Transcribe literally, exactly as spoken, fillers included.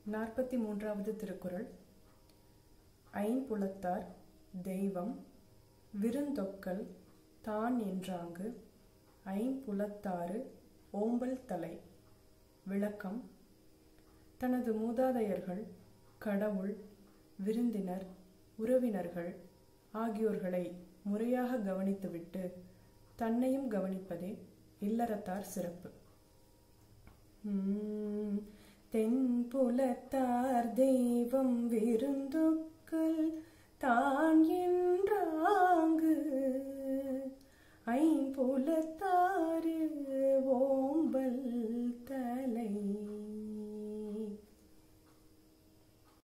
நாற்பத்தி மூன்றாவது திருக்குறள். ஐம்புலத்தார் தெய்வம் விருந்தொக்கல் தான் என்றாங்கு ஐம்புலத்தாறு ஓம்பல் தலை. விளக்கம்: தனது மூதாதையர்கள், கடவுள், விருந்தினர், உறவினர்கள் ஆகியோர்களை முறையாக கவனித்துவிட்டு தன்னையும் கவனிப்பதே இல்லறத்தார் சிறப்பு. தென்புலத்தார் தெய்வம் விருந்தொக்கல் தான் என்றாங்கு ஐம்புலத்தாறு